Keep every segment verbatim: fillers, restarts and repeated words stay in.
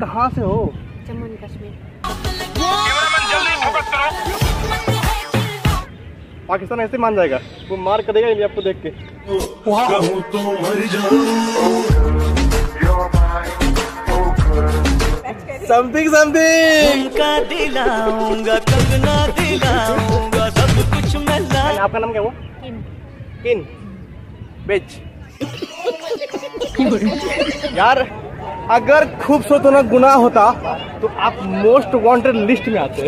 कहाँ से हो? जम्मू एंड कश्मीर। पाकिस्तान ऐसे मान जाएगा, वो मार करेगा इंडिया आपको देख के। समथिंग समथिंग का दिलाऊंगा, कंगना दिलाऊंगा, सब कुछ मैं ला। आपका नाम क्या हुआ? किन। किन बेच। यार अगर खूबसूरत होना गुनाह होता तो आप मोस्ट वांटेड लिस्ट में आते।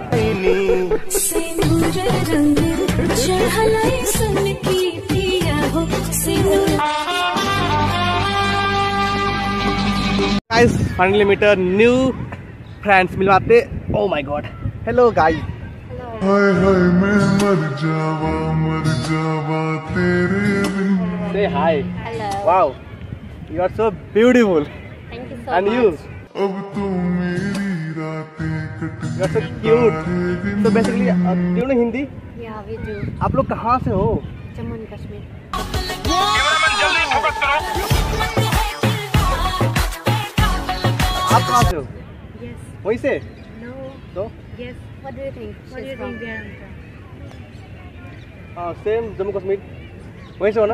Guys finally meet a new friends मिलवाते। Oh my God, hello guys. Hi hi मैं मर जावा मर जावा तेरे बिन। Say hi. Hello. Wow, you are so beautiful. Thank you so And much. you, अब तो मेरी रातें कट you are so cute. So basically, uh, do you know Hindi? Yeah, we do. आप लोग कहाँ से हो? जम्मू एंड कश्मीर। आप कहाँ से हो? Yes. वहीं से? No. तो Yes. What do you think? What do you think they are? हाँ सेम जम्मू कश्मीर, वहीं से हो ना?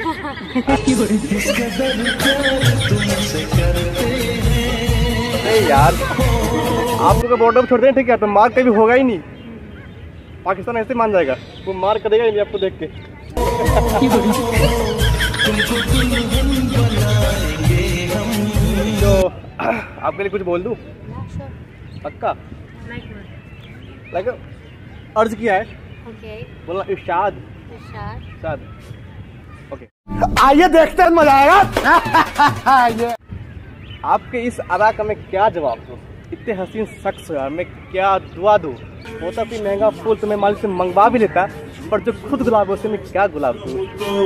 नहीं यार, आप लोग का बॉर्डर छोड़ दें ठीक है, तो मार कभी होगा ही नहीं। पाकिस्तान ऐसे मान जाएगा, वो मार करेगा इंडिया आपको देख के। तो आपके लिए कुछ बोल दूं? Yeah, sure. पक्का? Like what? लाइक अर्ज किया है, Okay. बोलना इरशाद। Irshad. इरशाद। ओके, आइए देखते हैं, मजा आएगा। आपके इस अदा का मैं क्या जवाब दूं? इतने हसीन शख्स यार, मैं क्या दुआ दूं? होता भी महंगा फूल तो मैं मालिक से मंगवा भी लेता, पर जो खुद गुलाब है उसे मैं क्या गुलाब दूं?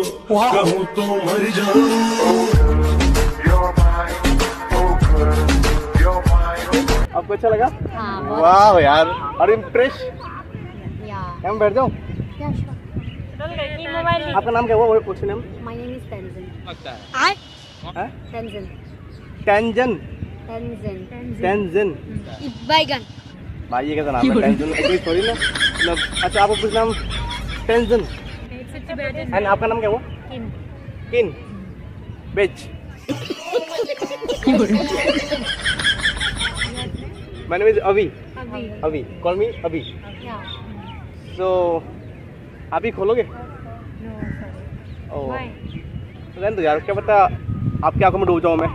आपको अच्छा लगा? हाँ, बहुत वाह यार, और इम्प्रेस। Yeah. हम बैठ जाओ। Yeah, sure. आपका नाम क्या हुआ? What's your name? My name is Tenzin. हैं? Tenzin. Tenzin. Tenzin. Tenzin. Baigan. भाई ये कैसा नाम है? टेंजन एक्चुअली सॉरी ना, मतलब अच्छा आपका कुछ नाम टेंजन। एंड आपका नाम क्या हुआ? Kim. किन बेच। My name is Avi. Avi. Avi call me Avi. Yeah. सो अभी खोलोगे? No, sorry. O Why? रहने दो यार, क्या पता आपकी आंखों में डूब जाऊं मैं।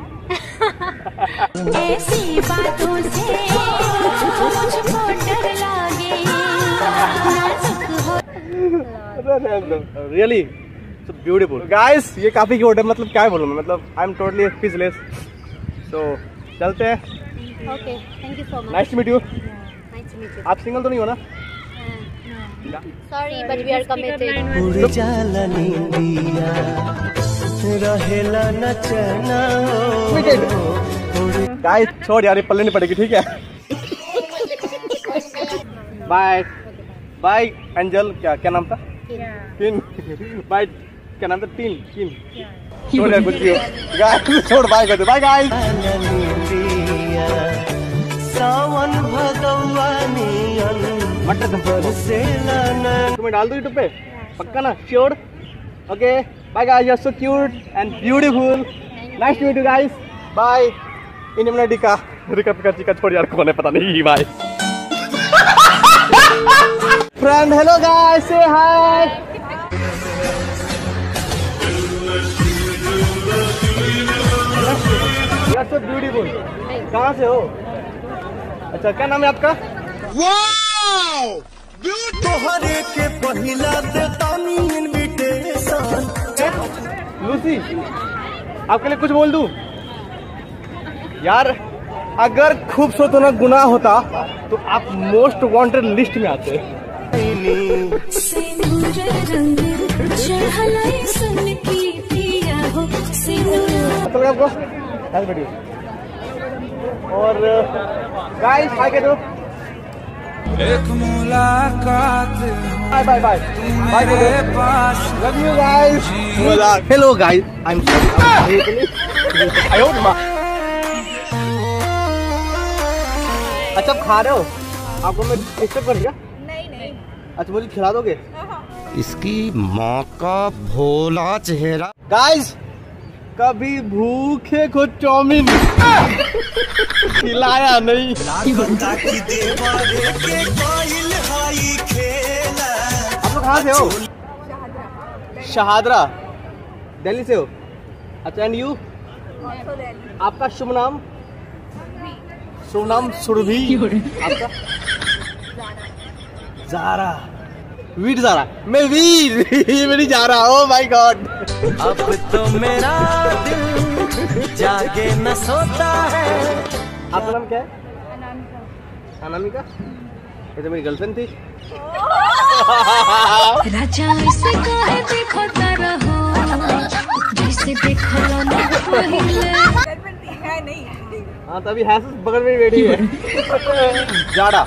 ऐसी बातों से मुझको डर लागे, नाजुक हो। Really so beautiful guys. ये काफी क्यूट है, मतलब क्या बोलूं मैं, मतलब I am totally speechless. So चलते हैं। Okay. Thank you so much. Nice to meet you. Yeah. Nice to meet you. आप सिंगल तो नहीं हो ना? Uh, no. Sorry, but we are committed. उड़ जाला नींदिया, रहेला नचना हो। गाइस छोड़ यार, ये पल्ले नहीं पड़ेगी ठीक है। Bye bye angel. क्या क्या नाम था? Yeah. किन। बाय क्या नाम था? टीन किन। छोड़ यार कुछ भी हो गाइस, छोड़ बाय कर दो। Bye guys. सावन भगवानी मटर तुम्हें डाल दो यूट्यूब पे, पक्का ना? Sure? Okay bye guys, you are so cute and beautiful. Nice to meet you guys. Bye. इन मैंने डिका रिका पिका चिका छोड़ यार, कौन है पता नहीं। Bye friend. Hello guys, say hi. You are so beautiful. कहाँ से हो? अच्छा क्या नाम है आपका? तोहरे के पहिला देतानी इनविटेशन। लूसी, आपके लिए कुछ बोल दूं? यार अगर खूबसूरत होना गुनाह होता तो आप मोस्ट वांटेड लिस्ट में आते। तो आपको और गाइस हाय कह दो। एक मुलाकात बाय बाय बाय बाय कह दो। Love you guys. Hello guys, I am sorry. I hope अच्छा आप खा रहे हो? आपको मैं डिस्टर्ब करूँगा? नहीं नहीं। अच्छा मुझे खिला दोगे? इसकी माँ का भोला चेहरा। गाइस कभी भूखे को चाउमीन खिलाया नहीं। आप लोग कहाँ से हो? शहादरा दिल्ली से हो? अच्छा एंड यू? आपका शुभ नाम? शुभ नाम सुरभि। आपका? ज़ारा। वीर ज़ारा। मैं वीर मेरी ज़ारा। Oh my God. अब तो मेरा दिल जागे न सोता है। आपका नाम क्या है? अनामिका। अनामिका? ये तो मेरी गर्लफ्रेंड थी। राजा ऐसे काहे देखो तारा हो जैसे देखो ना पहिले। हाँ तभी है बगल में बैठी है। जाड़ा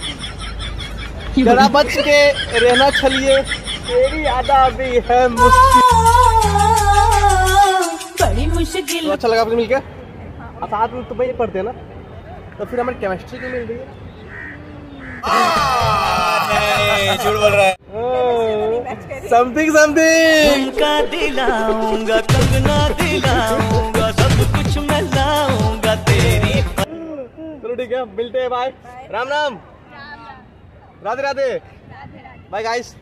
जरा बच के रहना छलिए तेरी यादा भी है मुश्किल। बड़ी मुश्किल। तो अच्छा लगा आपसे मिलकर। अब साथ में तो भाई पढ़ते हैं ना तो फिर हमारी केमिस्ट्री क्यों मिल रही है? झूठ बोल रहा है। समथिंग समथिंग का दिलाऊंगा कंगना दिलाऊंगा सब कुछ मैं लाऊंगा तेरी। चलो ठीक है मिलते हैं। Bye. Ram Ram. Radhe Radhe. Bye guys.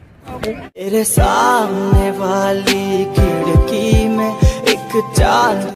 तेरे सामने वाली खिड़की में एक चांद